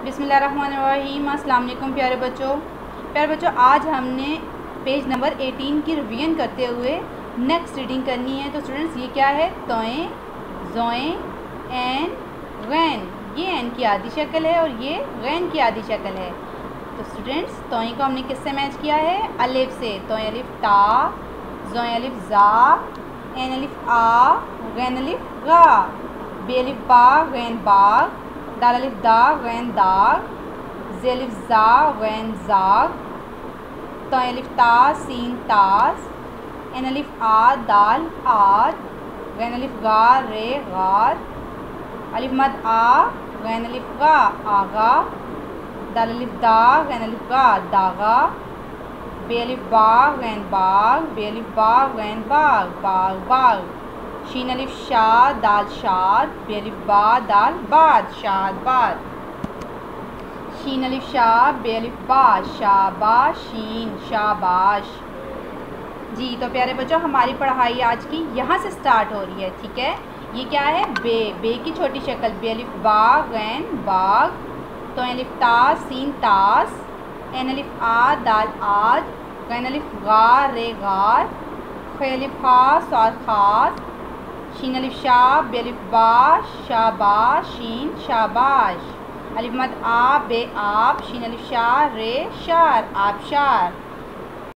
بسم اللہ الرحمن الرحیم۔ السلام علیکم پیارے بچوں، آج ہم نے پیج نمبر 18 کی ریویژن کرتے ہوئے نیکسٹ ریڈنگ کرنی ہے۔ تو اسٹوڈنٹس یہ کیا ہے؟ توئیں، زوئیں، عین، غین۔ یہ عین کی آدھی شکل ہے اور یہ غین کی آدھی شکل ہے۔ تو اسٹوڈنٹس توئیں کو ہم نے کس سے میچ کیا ہے؟ الف سے۔ توئیں الف تا، زوئیں الف زا، عین الف آ، غین الف غا، بے الف با، غین باغ، دال الف دا، غین داغ، زی الف زا، غین زاغ، توئیں الف تا، سین تاس، عین الف آ، دال آد، غین الف غا، رے غار، الف مد آ، غین الف غا، آغا، دال الف دا، غین الف غا، داغا، بے الف با، غین باغ، بے الف با، غین باغ، باغ باغ، شین الف شا، دال شاد، بے الف با، دال باد، شاد باد، شین الف شا، بے الف با، شابا شین، شاباش۔ جی تو پیارے بچوں، ہماری پڑھائی آج کی یہاں سے سٹارٹ ہو رہی ہے، ٹھیک ہے؟ یہ کیا ہے؟ بے کی چھوٹی شکل، بے الف با، غین باغ، توئیں الف تا، سین تاس، عین الف آ، دال آد، غین الف غا، رے غار، خے الف ہا، صاد خاص، شین الف شا، بے الف با، شابا شین، شاباش، الف مد آ، بے آب، شین الف شا، رے شار، آبشار،